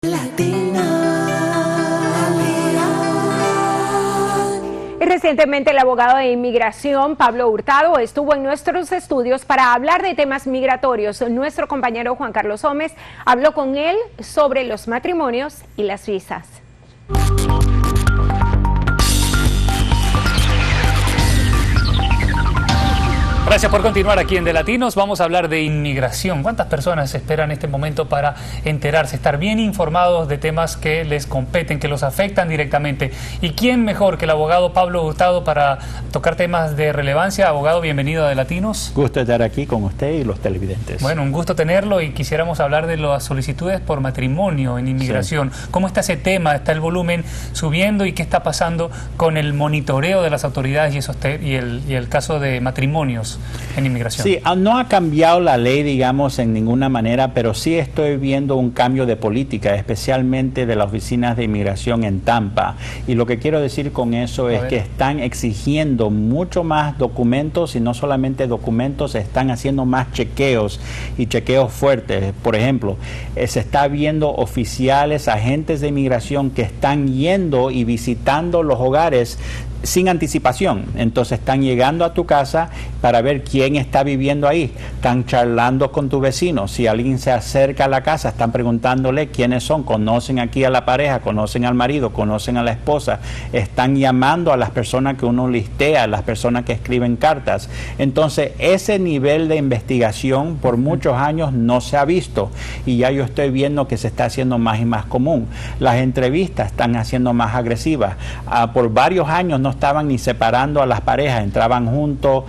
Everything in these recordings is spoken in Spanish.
Recientemente el abogado de inmigración Pablo Hurtado estuvo en nuestros estudios para hablar de temas migratorios. Nuestro compañero Juan Carlos Gómez habló con él sobre los matrimonios y las visas. Gracias por continuar aquí en De Latinos. Vamos a hablar de inmigración. ¿Cuántas personas esperan este momento para enterarse, estar bien informados de temas que les competen, que los afectan directamente? ¿Y quién mejor que el abogado Pablo Hurtado para tocar temas de relevancia? Abogado, bienvenido a De Latinos. Gusto estar aquí con usted y los televidentes. Bueno, un gusto tenerlo y quisiéramos hablar de las solicitudes por matrimonio en inmigración. Sí. ¿Cómo está ese tema? ¿Está el volumen subiendo? ¿Y qué está pasando con el monitoreo de las autoridades y el caso de matrimonios en inmigración? Sí, no ha cambiado la ley, digamos, en ninguna manera, pero sí estoy viendo un cambio de política, especialmente de las oficinas de inmigración en Tampa. Y lo que quiero decir con eso es que están exigiendo mucho más documentos, y no solamente documentos, están haciendo más chequeos y chequeos fuertes. Por ejemplo, se está viendo oficiales, agentes de inmigración que están yendo y visitando los hogares sin anticipación. Entonces están llegando a tu casa para ver quién está viviendo ahí. Están charlando con tu vecino. Si alguien se acerca a la casa, están preguntándole quiénes son. Conocen aquí a la pareja, conocen al marido, conocen a la esposa. Están llamando a las personas que uno listea, a las personas que escriben cartas. Entonces ese nivel de investigación por muchos años no se ha visto, y ya yo estoy viendo que se está haciendo más y más común. Las entrevistas están haciendo más agresivas. Por varios años no estaban ni separando a las parejas, entraban juntos,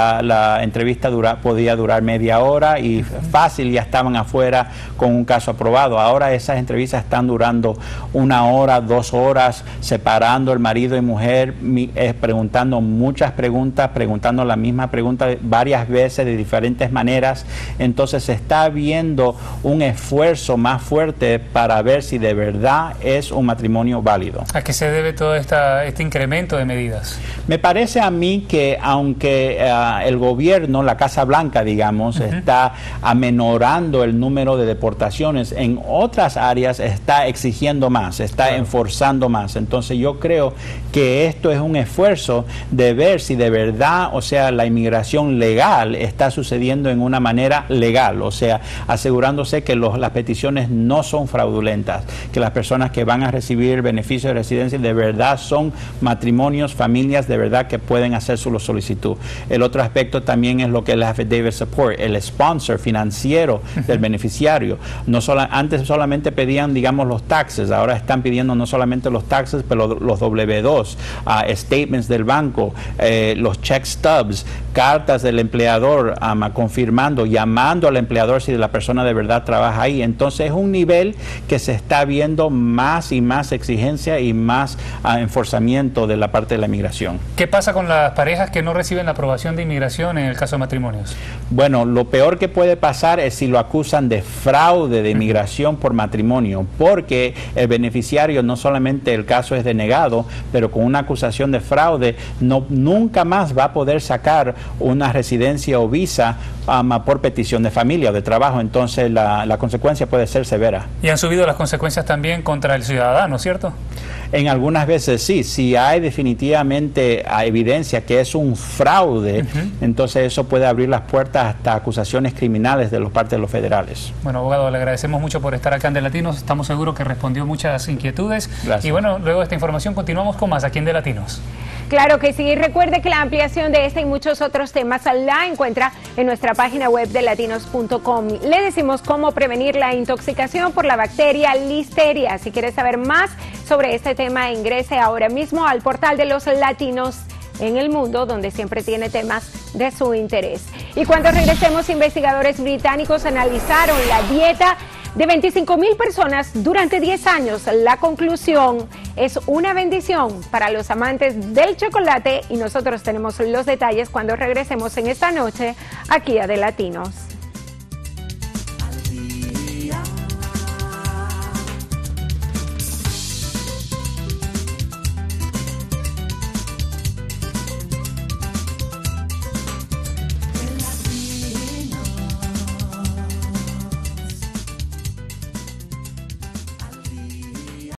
la entrevista podía durar media hora y fácil ya estaban afuera con un caso aprobado. Ahora esas entrevistas están durando 1 hora, 2 horas, separando el marido y mujer, preguntando muchas preguntas, preguntando la misma pregunta varias veces de diferentes maneras. Entonces se está viendo un esfuerzo más fuerte para ver si de verdad es un matrimonio válido. ¿A qué se debe todo este incremento de medidas? Me parece a mí que aunque el gobierno, la Casa Blanca, digamos, está amenorando el número de deportaciones, en otras áreas está exigiendo más, está enforzando más. Entonces yo creo que esto es un esfuerzo de ver si de verdad, o sea, la inmigración legal está sucediendo en una manera legal, o sea, asegurándose que las peticiones no son fraudulentas, que las personas que van a recibir beneficio de residencia de verdad son matrimonios, familias de verdad que pueden hacer su solicitud. El otro aspecto también es lo que es el affidavit support, el sponsor financiero del beneficiario. Antes solamente pedían, digamos, los taxes, ahora están pidiendo no solamente los taxes, pero los W2, statements del banco, los check stubs, cartas del empleador confirmando, llamando al empleador si la persona de verdad trabaja ahí. Entonces es un nivel que se está viendo más y más exigencia y más enforzamiento de la parte de la inmigración. ¿Qué pasa con las parejas que no reciben la aprobación de inmigración en el caso de matrimonios? Bueno, lo peor que puede pasar es si lo acusan de fraude de inmigración por matrimonio, porque el beneficiario no solamente el caso es denegado, pero con una acusación de fraude nunca más va a poder sacar una residencia o visa por petición de familia o de trabajo. Entonces la consecuencia puede ser severa. Y han subido las consecuencias también contra el ciudadano, ¿cierto? En algunas veces sí, si hay definitivamente evidencia que es un fraude, entonces eso puede abrir las puertas hasta acusaciones criminales de los partes de los federales. Bueno, abogado, le agradecemos mucho por estar acá en De Latinos, estamos seguros que respondió muchas inquietudes. Gracias. Y bueno, luego de esta información continuamos con más aquí en De Latinos. Claro que sí. Recuerde que la ampliación de este y muchos otros temas la encuentra en nuestra página web de latinos.com. Le decimos cómo prevenir la intoxicación por la bacteria Listeria. Si quiere saber más sobre este tema, ingrese ahora mismo al portal de los latinos en el mundo, donde siempre tiene temas de su interés. Y cuando regresemos, investigadores británicos analizaron la dieta de 25,000 personas durante 10 años. La conclusión es una bendición para los amantes del chocolate, y nosotros tenemos los detalles cuando regresemos en esta noche aquí a De Latinos.